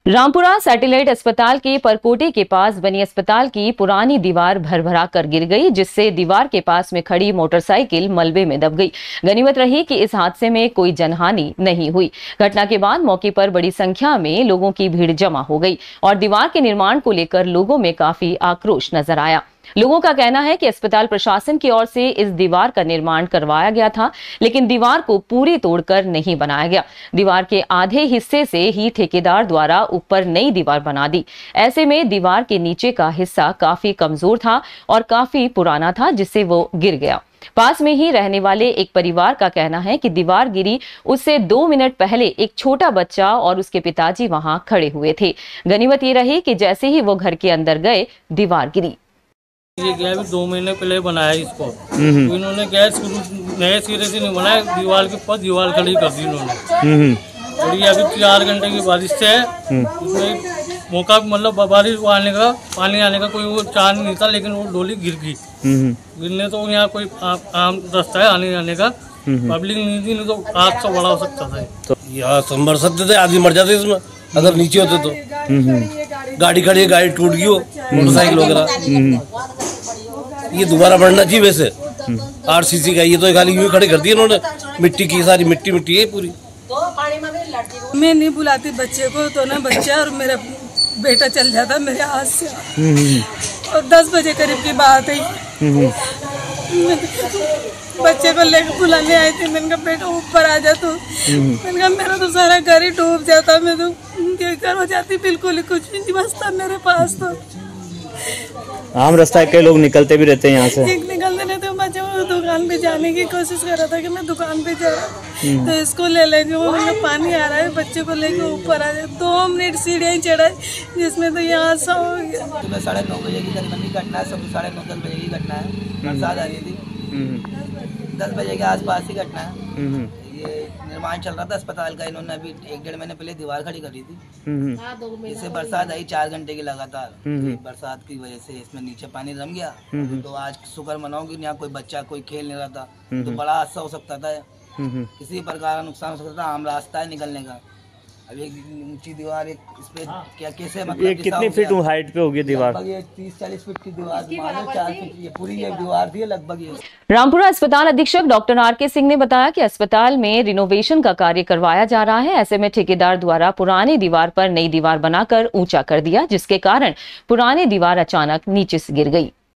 Rampura satellite अस्पताल के परकोटे के पास बनी अस्पताल की पुरानी दीवार भरभरा कर गिर गई, जिससे दीवार के पास में खड़ी मोटरसाइकिल मलबे में दब गई। गनीमत रही कि इस हादसे में कोई जनहानि नहीं हुई। घटना के बाद मौके पर बड़ी संख्या में लोगों की भीड़ जमा हो गई और दीवार के निर्माण को लेकर लोगों में काफी आक्रोश नजर आया। लोगों का कहना है कि अस्पताल प्रशासन की ओर से इस दीवार का निर्माण करवाया गया था, लेकिन दीवार को पूरी तोड़कर नहीं बनाया गया। दीवार के आधे हिस्से से ही ठेकेदार द्वारा ऊपर नई दीवार बना दी। ऐसे में दीवार के नीचे का हिस्सा काफी कमजोर था और काफी पुराना था, जिससे वो गिर गया। पास में ही रहने वाले एक परिवार का कहना है कि दीवार गिरी उससे 2 मिनट पहले एक छोटा बच्चा और उसके पिताजी वहां खड़े हुए थे। गनीमत ये रही कि जैसे ही वो घर के अंदर गए, दीवार गिरी। ये क्या है, 2 महीने पहले बनाया इसको। तो इन्होंने क्या नए सिरे से नहीं बनाया, दीवार के ऊपर दीवार खड़ी कर दी इन्होंने। और ये अभी 4 घंटे की बारिश से है, उसमें मौका मतलब बारिश आने का, पानी आने का कोई वो चांस नहीं था, लेकिन वो डोली गिर गई। गिरने तो यहाँ कोई आम रास्ता है आने जाने का, पब्लिक नहीं थी, नहीं तो हाथ से बड़ा हो सकता था। तो यहाँ संभर सकते थे, आदमी मर जाते इसमें अगर नीचे होते तो। गाड़ी खड़ी है, गाड़ी टूट गई हो, मोटरसाइकिल वगैरह। ये दोबारा बढ़ना चाहिए वैसे। आरसीसी का ये तो खाली यूं खड़े कर दिए इन्होंने, मिट्टी की सारी मिट्टी है पूरी। मैं नहीं बुलाती बच्चे को, तो ना बच्चा और मेरा बेटा चल जाता मेरे हाथ से। और 10 बजे करीब की बात है, बच्चे को लेकर बुलाने आई थी। मैंने कहा बेटा ऊपर आ जा तू। मैंने कहा मेरा तो सारा घर ही डूब जाता, मैं तो घर हो जाती, बिल्कुल ही कुछ नहीं बचता मेरे पास। तो आम रास्ता है, कई लोग निकलते भी रहते हैं यहाँ से। निकलते रहते, बच्चे वो दुकान पे जाने की कोशिश कर रहा था कि मैं दुकान पे जा रहा, तो इसको ले लेंगे। वो पानी आ रहा है, बच्चे को लेके ऊपर आ जाए। 2 मिनट सीढ़ियाँ चढ़ाई, जिसमें तो यहाँ सा हो गया। सुबह 9:30 बजे की करीबन घटना है, सब 9:30-10 बजे की घटना है। बरसात आ रही थी, 10 बजे के आसपास ही घटना है। ये निर्माण चल रहा था अस्पताल का, इन्होंने अभी 1-1.5 महीने पहले दीवार खड़ी करी थी। इससे बरसात आई 4 घंटे की लगातार। बरसात की वजह से इसमें नीचे पानी जम गया। तो आज शुक्र मनाओ कि यहाँ कोई बच्चा कोई खेल नहीं रहा था, तो बड़ा हादसा हो सकता था, किसी प्रकार का नुकसान हो सकता था। आम रास्ता है निकलने का। अब एक ऊंची दीवार, एक इस पे क्या कैसे मतलब ये कितनी फीट हाइट पे होगी दीवार? लगभग ये 30-40 फीट की दीवार, 4 फीट ये पूरी ये दीवार थी लगभग। ये रामपुरा अस्पताल अधीक्षक डॉक्टर आर.के. सिंह ने बताया कि अस्पताल में रिनोवेशन का कार्य करवाया जा रहा है। ऐसे में ठेकेदार द्वारा पुरानी दीवार पर नई दीवार बनाकर ऊंचा कर दिया, जिसके कारण पुरानी दीवार अचानक नीचे से गिर गई।